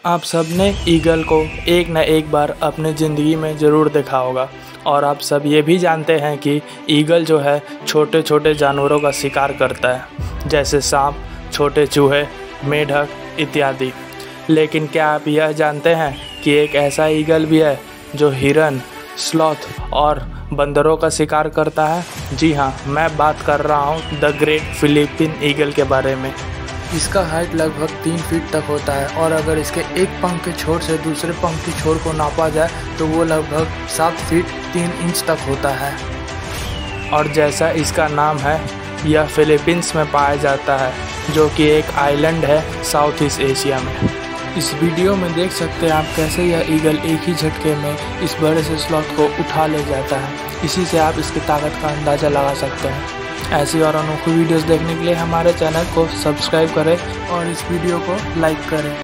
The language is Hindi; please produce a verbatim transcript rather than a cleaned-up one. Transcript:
आप सब ने ईगल को एक न एक बार अपने ज़िंदगी में ज़रूर देखा होगा और आप सब ये भी जानते हैं कि ईगल जो है छोटे छोटे जानवरों का शिकार करता है, जैसे सांप, छोटे चूहे, मेढक इत्यादि। लेकिन क्या आप यह जानते हैं कि एक ऐसा ईगल भी है जो हिरन, स्लॉथ और बंदरों का शिकार करता है? जी हाँ, मैं बात कर रहा हूँ द ग्रेट फिलीपीन ईगल के बारे में। इसका हाइट लगभग तीन फीट तक होता है और अगर इसके एक पंख के छोर से दूसरे पंख की छोर को नापा जाए तो वो लगभग सात फीट तीन इंच तक होता है। और जैसा इसका नाम है, यह फिलीपींस में पाया जाता है, जो कि एक आइलैंड है साउथ ईस्ट एशिया में। इस वीडियो में देख सकते हैं आप कैसे यह ईगल एक ही झटके में इस बड़े से स्लॉथ को उठा ले जाता है। इसी से आप इसकी ताकत का अंदाज़ा लगा सकते हैं। ऐसी और अनोखी वीडियोस देखने के लिए हमारे चैनल को सब्सक्राइब करें और इस वीडियो को लाइक करें।